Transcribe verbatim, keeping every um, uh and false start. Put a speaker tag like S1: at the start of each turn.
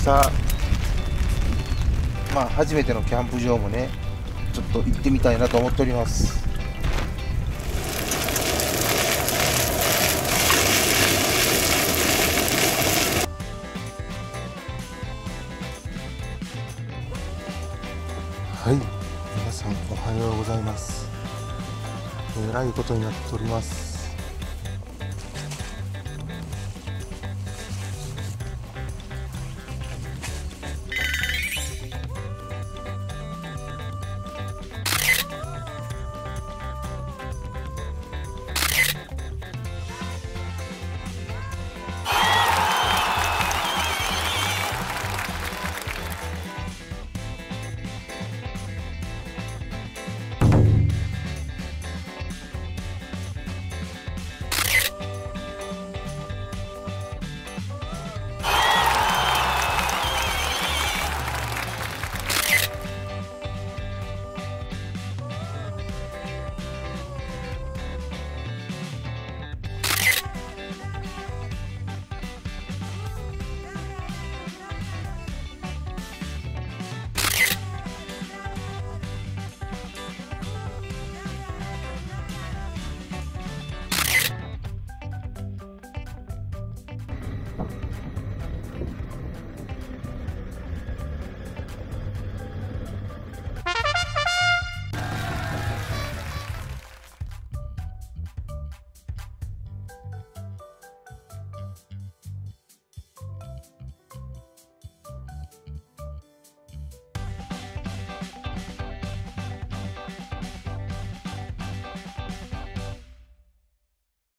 S1: さあ、まあ初めてのキャンプ場もねちょっと行ってみたいなと思っております。はい、皆さんおはようございます。えらいことになっております。